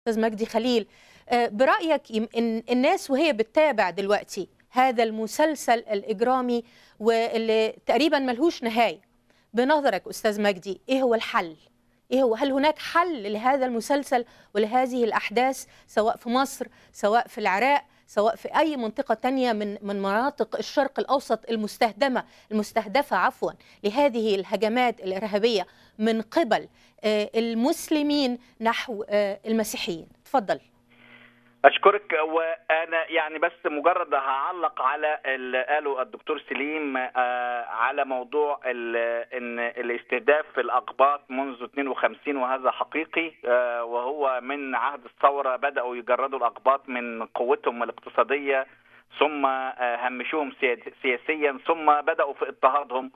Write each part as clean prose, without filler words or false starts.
أستاذ مجدي خليل، برأيك إن الناس وهي بتتابع دلوقتي هذا المسلسل الإجرامي واللي تقريبا ملهوش نهاية، بنظرك أستاذ مجدي إيه هو الحل؟ هل هناك حل لهذا المسلسل ولهذه الأحداث سواء في مصر، سواء في العراق، سواء في أي منطقة تانية من مناطق الشرق الأوسط المستهدفة لهذه الهجمات الإرهابية من قبل المسلمين نحو المسيحيين؟ تفضل. أشكرك. وأنا يعني بس مجرد هعلق على اللي قاله الدكتور سليم على موضوع إن الاستهداف الأقباط منذ 52، وهذا حقيقي، وهو من عهد الثورة بدأوا يجردوا الأقباط من قوتهم الاقتصادية، ثم همشوهم سياسيا، ثم بدأوا في اضطهادهم.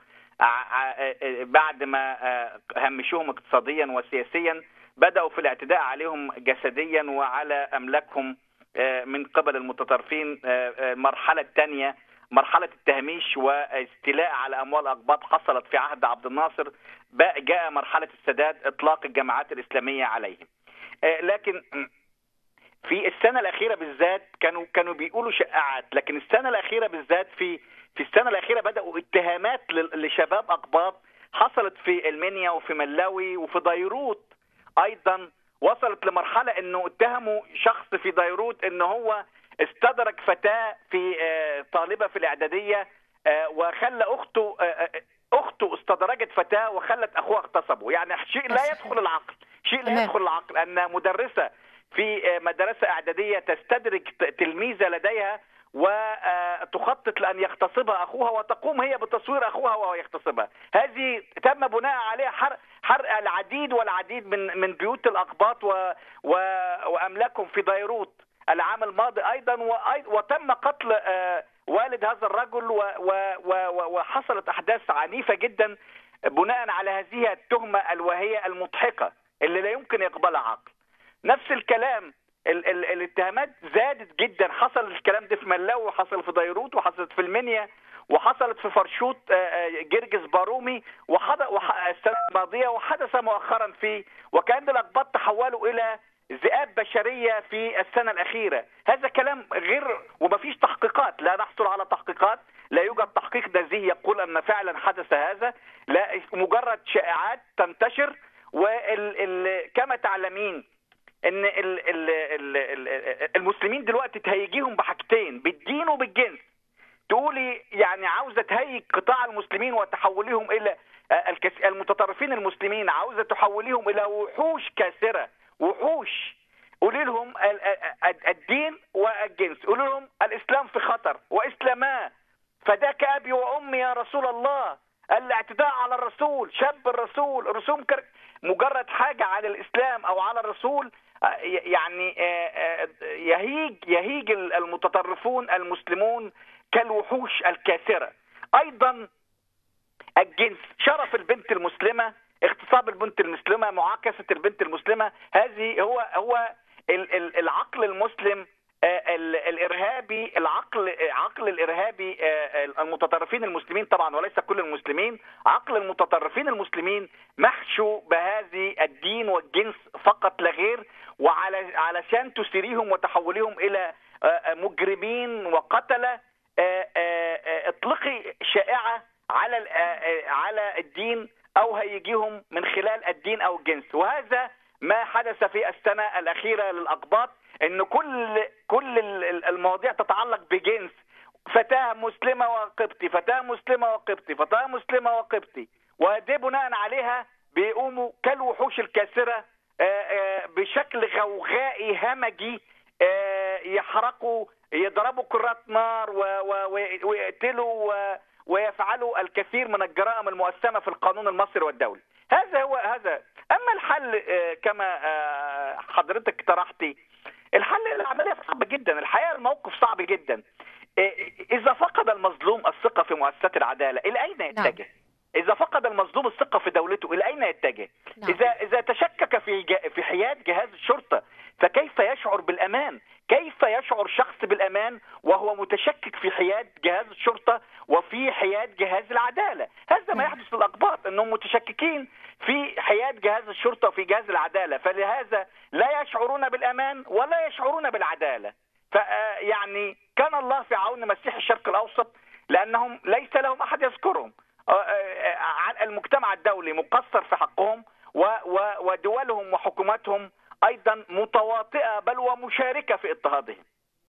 بعد ما همشوهم اقتصاديا وسياسيا بدأوا في الاعتداء عليهم جسديا وعلى أملاكهم من قبل المتطرفين. المرحلة الثانية مرحلة التهميش واستيلاء على أموال الأقباط حصلت في عهد عبد الناصر. جاء مرحلة السادات إطلاق الجماعات الإسلامية عليهم. لكن في السنة الأخيرة بالذات كانوا بيقولوا شائعات، لكن السنة الأخيرة بالذات في السنة الأخيرة بدأوا اتهامات لشباب أقباط حصلت في المنيا وفي ملاوي وفي ديروت ايضا. وصلت لمرحله انه اتهموا شخص في ديروت انه هو استدرك فتاه في طالبه في الاعداديه، وخلى اخته استدرجت فتاه وخلت اخوها اغتصبه. يعني شيء لا يدخل العقل، شيء لا يدخل العقل ان مدرسه في مدرسه اعداديه تستدرج تلميذه لديها وتخطط لأن يغتصبها أخوها، وتقوم هي بتصوير أخوها وهو يغتصبها. هذه تم بناء عليها حرق العديد والعديد من بيوت الأقباط وأملاكهم في ديروت العام الماضي أيضا، وتم قتل والد هذا الرجل، وحصلت أحداث عنيفة جدا بناء على هذه التهمة الواهية المضحكة اللي لا يمكن يقبلها عقل. نفس الكلام، الاتهامات زادت جدا. حصل الكلام ده في ملاوي، وحصل في ديروت، وحصلت في المنيا، وحصلت في فرشوط جرجس بارومي السنة الماضية، وحدث مؤخرا وكأن الأقباط تحولوا إلى ذئاب بشرية في السنة الأخيرة. هذا كلام غير، ومفيش تحقيقات، لا نحصل على تحقيقات، لا يوجد تحقيق نزيهي يقول أن فعلا حدث هذا، لا، مجرد شائعات تنتشر. وكما تعلمين ان المسلمين دلوقتي تهيجيهم بحاجتين، بالدين وبالجنس. تقولي يعني عاوزه تهيج قطاع المسلمين وتحوليهم الى المتطرفين المسلمين، عاوزه تحوليهم الى وحوش كاسره، وحوش. قولي لهم الدين والجنس، قولي لهم الاسلام في خطر واسلاما، فداك ابي وامي يا رسول الله، الاعتداء على الرسول، شاب الرسول، رسوم مجرد حاجه على الاسلام او على الرسول، يعني يهيج المتطرفون المسلمون كالوحوش الكاسرة. أيضا الجنس، شرف البنت المسلمة، اغتصاب البنت المسلمة، معاكسة البنت المسلمة، هذه هو العقل المسلم الإرهابي، عقل الإرهابي المتطرفين المسلمين طبعا، وليس كل المسلمين. عقل المتطرفين المسلمين محشو بهذه الدين والجنس فقط لا غير، وعلشان تسيريهم وتحوليهم إلى مجرمين وقتلة. اطلقي شائعة على الدين أو هيجيهم من خلال الدين أو الجنس. وهذا ما حدث في السنة الأخيرة للأقباط، ان كل المواضيع تتعلق بجنس، فتاة مسلمة وقبطي، فتاة مسلمة وقبطي، فتاة مسلمة وقبطي، وده بناء عليها بيقوموا كالوحوش الكاسرة بشكل غوغائي همجي، يحرقوا، يضربوا كرات نار ويقتلوا ويفعلوا الكثير من الجرائم المؤسسمة في القانون المصري والدولي. هذا. أما الحل كما حضرتك طرحتي، الحل العملية صعبة جدا، الحقيقة الموقف صعب جدا. إذا فقد المظلوم الثقة في مؤسسات العدالة إلى أين يتجه؟ نعم. إذا فقد المظلوم الثقة في دولته إلى أين يتجه؟ نعم. إذا تشكك في حياد جهاز الشرطة فكيف يشعر بالأمان؟ كيف يشعر شخص بالأمان وهو متشكك في حياد جهاز الشرطة وفي حياد جهاز العدالة؟ هذا ما يحدث للأقباط، أنهم متشككين في حياد جهاز الشرطة وفي جهاز العدالة، فلهذا لا يشعرون بالأمان ولا يشعرون بالعدالة. فيعني كان الله في عون مسيح الشرق الأوسط، لأنهم ليس لهم أحد يذكرهم. المجتمع الدولي مقصر في حقهم، ودولهم وحكوماتهم أيضا متواطئة بل ومشاركة في اضطهادهم.